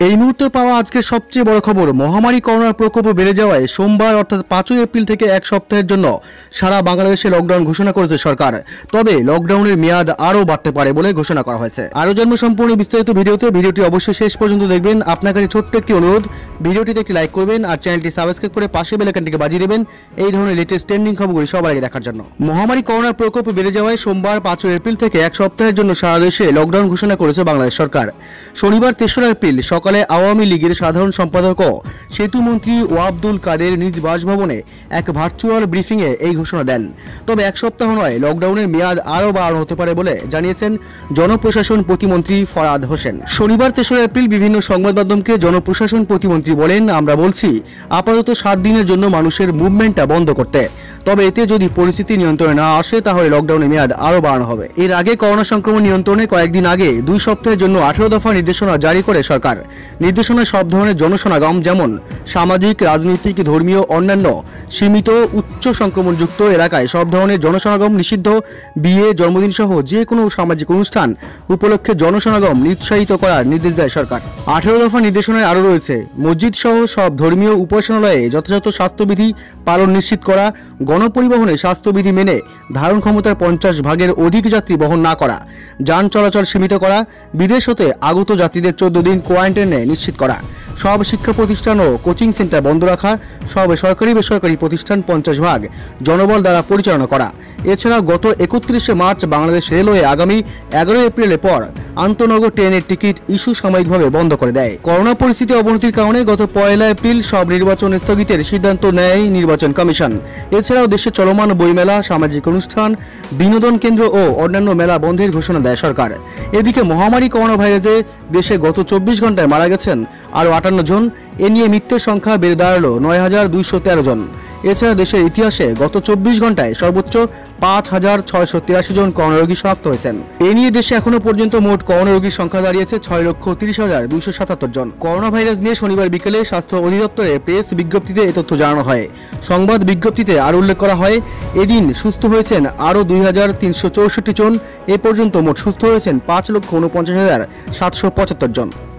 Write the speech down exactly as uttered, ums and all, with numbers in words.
এই মুহূর্তে পাওয়া আজকের সবচেয়ে বড় খবর, মহামারী করোনার প্রকোপ বেড়ে যাওয়ায় সোমবার অর্থাৎ পাঁচই এপ্রিল থেকে এক সপ্তাহের জন্য সারা বাংলাদেশে লকডাউন ঘোষণা করেছে সরকার। তবে লকডাউনের মেয়াদ আরও বাড়তে পারে বলে ঘোষণা করা হয়েছে। আরও জন্ম সম্পূর্ণ বিস্তারিত ভিডিওতে ভিডিওটি অবশ্যই শেষ পর্যন্ত দেখবেন। আপনার কাছে ছোট্ট একটি অনুরোধ, ভিডিওটিতে একটি লাইক করবেন আর চ্যানেলটি সাবস্ক্রাইব করে পাশে বেল আইকনটিকে বাজিয়ে দেবেন এই ধরনের লেটেস্ট ট্রেন্ডিং খবরগুলি সবার আগে দেখার জন্য। মহামারী করোনার প্রকোপ বেড়ে যাওয়ায় সোমবার পাঁচই এপ্রিল থেকে এক সপ্তাহের জন্য সারা দেশে লকডাউন ঘোষণা করেছে বাংলাদেশ সরকার। শনিবার তেসরা এপ্রিল সকালে আওয়ামী লীগের সাধারণ সম্পাদক ও সেতুমন্ত্রী ওয়াবদুল কাদের নিজ বাসভবনে এক ভার্চুয়াল ব্রিফিংয়ে এই ঘোষণা দেন। তবে এক সপ্তাহ নয়, লকডাউনের মেয়াদ আরও বাড়ানো হতে পারে বলে জানিয়েছেন জনপ্রশাসন প্রতিমন্ত্রী ফরহাদ হোসেন। শনিবার তেসরা এপ্রিল বিভিন্ন সংবাদ মাধ্যমকে জনপ্রশাসন প্রতিমন্ত্রী বলেন, আমরা বলছি আপাতত সাত দিনের জন্য মানুষের মুভমেন্টটা বন্ধ করতে, তবে এতে যদি পরিস্থিতি নিয়ন্ত্রণে না আসে তাহলে লকডাউনের মেয়াদ আরও বাড়ানো হবে। এর আগে করোনা সংক্রমণ নিয়ন্ত্রণে কয়েকদিন আগে দুই সপ্তাহের জন্য আঠারো দফা নির্দেশনা জারি করে সরকার। নির্দেশনায় সব ধরনের জনসমাগম যেমন সামাজিক, রাজনৈতিক, ধর্মীয়, অন্যান্য সীমিত উচ্চ সংক্রমণযুক্ত এলাকায় সব ধরনের জনসমাগম নিষিদ্ধ। বিয়ে, জন্মদিন সহ যে কোনো সামাজিক অনুষ্ঠান উপলক্ষে জনসমাগম নিরুৎসাহিত করার নির্দেশ দেয় সরকার। আঠারো দফা নির্দেশনায় আরও রয়েছে মসজিদ সহ সব ধর্মীয় উপাসনালয়ে যথাযথ স্বাস্থ্যবিধি পালন নিশ্চিত করা, গণপরিবহনে স্বাস্থ্যবিধি মেনে ধারণ ক্ষমতার পঞ্চাশ ভাগের অধিক যাত্রী বহন না করা, যান চলাচল সীমিত করা, বিদেশ হতে আগত যাত্রীদের চোদ্দ দিন কোয়ারেন্টাইনে নিশ্চিত করা, সব শিক্ষা প্রতিষ্ঠান ও কোচিং সেন্টার বন্ধ রাখা, সব সরকারি বেসরকারি প্রতিষ্ঠান পঞ্চাশ ভাগ জনবল দ্বারা পরিচালনা করা। এছাড়া গত একত্রিশে মার্চ বাংলাদেশ রেলওয়ে আগামী এগারো এপ্রিলের পর আন্তনগর ট্রেনের টিকিট ইস্যু সাময়িকভাবে বন্ধ করে দেয়। করোনা পরিস্থিতি অবনতির কারণে গত পয়লা এপ্রিল সব নির্বাচন স্থগিতের সিদ্ধান্ত নেয় নির্বাচন কমিশন। এছাড়াও দেশে চলমান বইমেলা, সামাজিক অনুষ্ঠান, বিনোদন কেন্দ্র ও অন্যান্য মেলা বন্ধের ঘোষণা দেয় সরকার। এদিকে মহামারী করোনা ভাইরাসে দেশে গত চব্বিশ ঘন্টায় মারা গেছেন আরও আটান্ন জন। এ নিয়ে মৃত্যুর সংখ্যা বেড়ে দাঁড়ালো নয় হাজার দুইশো তেরো জন। এছাড়া দেশের ইতিহাসে গত চব্বিশ ঘন্টায় সর্বোচ্চ পাঁচ হাজার ছয়শো তিরাশি জন করোনা রোগী শনাক্ত হয়েছেন। এ নিয়ে দেশে এখনো পর্যন্ত মোট করোনা রোগীর সংখ্যা দাঁড়িয়েছে ছয় লক্ষ তিরিশ হাজার দুইশো সাতাত্তর জন। করোনা ভাইরাস নিয়ে শনিবার বিকেলে স্বাস্থ্য অধিদপ্তরের প্রেস বিজ্ঞপ্তিতে এ তথ্য জানানো হয়। সংবাদ বিজ্ঞপ্তিতে আরও উল্লেখ করা হয়, এদিন সুস্থ হয়েছেন আরও দুই হাজার তিনশো চৌষট্টি জন। এ পর্যন্ত মোট সুস্থ হয়েছেন পাঁচ লক্ষ উনপঞ্চাশ হাজার সাতশো পঁচাত্তর জন।